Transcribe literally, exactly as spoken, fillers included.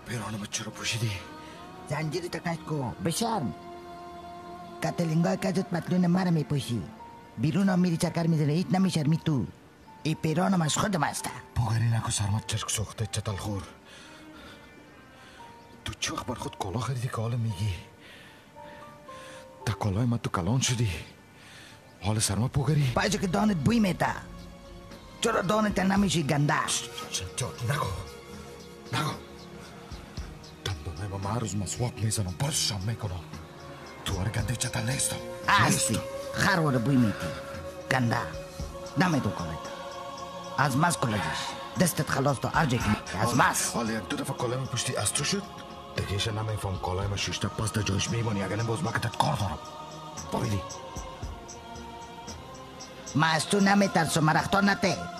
پیرانم چرا پوشیدی؟ زنجیری تکنش کو بشرم کتلینگای کجت پتلون مرا میپوشی بیرون هم میری چکر میزنه هیچ نمیشرمی تو ای پیرانم از خودم هسته پوگری نکو سرمت چشک سوخته چتل خور تو چه وقت بر خود کلا خریدی که حالا میگی تا کلای من تو کلان شدی حال سرما پوگری پایچه که دانت بوی میتا چرا دانت نمیشی گنده چه نگو نگو دندانه با من روز مسواک میزنم برشم میکنم تو هر گنده چتل نیستم هستی خروار بوی میتی گنده نمیدو کنید از مس کلجش دستت خلاص تو ارجه کنی از مس حالا یک دو دفعه کلای من پشتی از تو شد دیگه نمیفهم کلای من ششته پس در جایش میمانی اگر نیم باز مکتت کار دارم بایدی ما از تو نمیترسم مرختار نته